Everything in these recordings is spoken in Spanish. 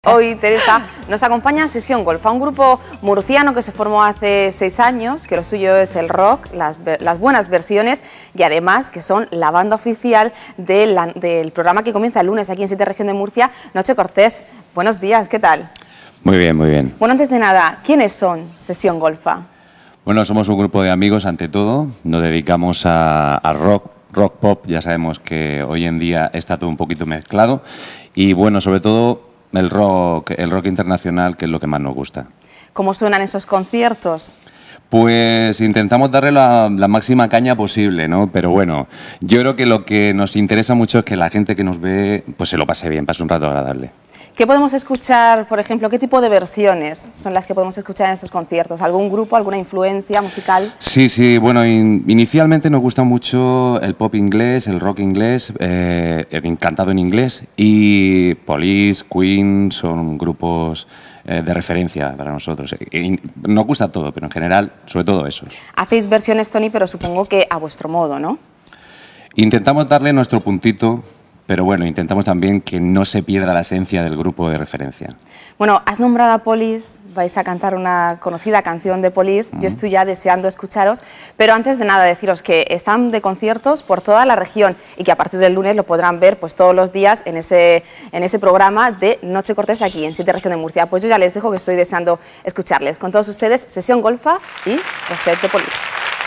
Hoy, Teresa, nos acompaña Sesión Golfa, un grupo murciano que se formó hace 6 años, que lo suyo es el rock, las buenas versiones y además que son la banda oficial del programa que comienza el lunes aquí en 7 Región de Murcia, Noche Cortés. Buenos días, ¿qué tal? Muy bien, muy bien. Bueno, antes de nada, ¿quiénes son Sesión Golfa? Bueno, somos un grupo de amigos ante todo, nos dedicamos a rock pop, ya sabemos que hoy en día está todo un poquito mezclado y bueno, sobre todo el rock internacional, que es lo que más nos gusta. ¿Cómo suenan esos conciertos? Pues intentamos darle la máxima caña posible, ¿no? Pero bueno, yo creo que lo que nos interesa mucho es que la gente que nos ve pues se lo pase bien, pase un rato agradable. ¿Qué podemos escuchar, por ejemplo, qué tipo de versiones son las que podemos escuchar en esos conciertos? ¿Algún grupo, alguna influencia musical? Sí, bueno, inicialmente nos gusta mucho el pop inglés, el rock inglés, cantado en inglés, y Police, Queen son grupos de referencia para nosotros. Nos gusta todo, pero en general, sobre todo esos. Hacéis versiones, Tony, pero supongo que a vuestro modo, ¿no? Intentamos darle nuestro puntito, pero bueno, intentamos también que no se pierda la esencia del grupo de referencia. Bueno, has nombrado a Police, vais a cantar una conocida canción de Police, yo estoy ya deseando escucharos, pero antes de nada deciros que están de conciertos por toda la región y que a partir del lunes lo podrán ver pues todos los días en ese programa de Noche Cortés aquí en 7 Región de Murcia. Pues yo ya les dejo que estoy deseando escucharles. Con todos ustedes, Sesión Golfa y Rosette de Police.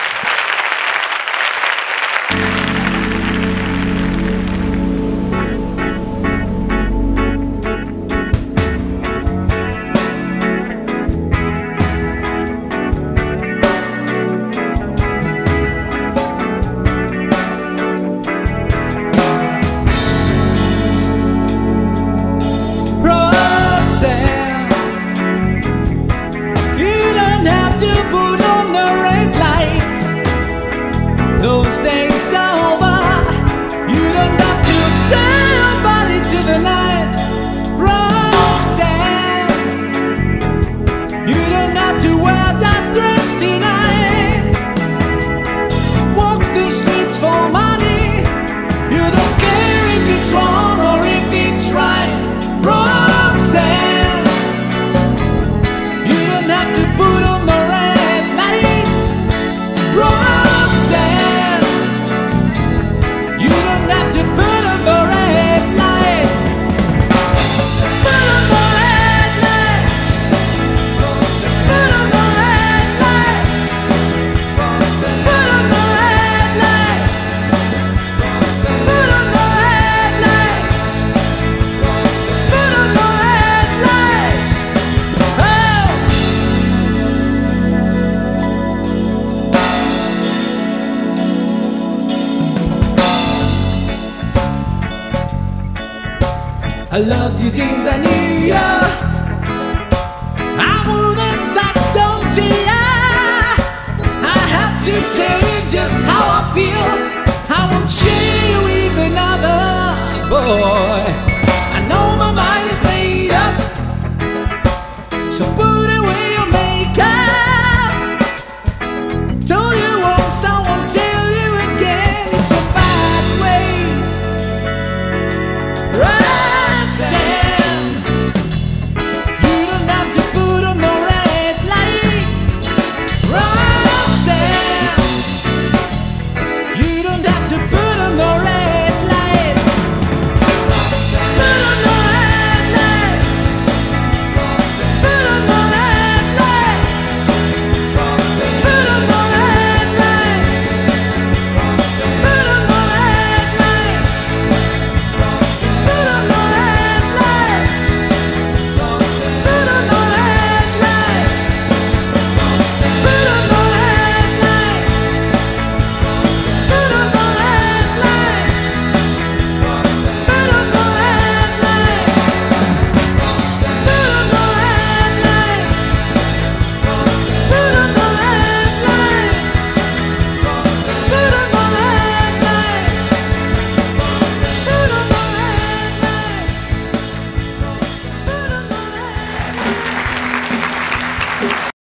I loved you since I knew ya. I wouldn't talk, don't ya? I have to tell you just how I feel. I won't share you with another boy.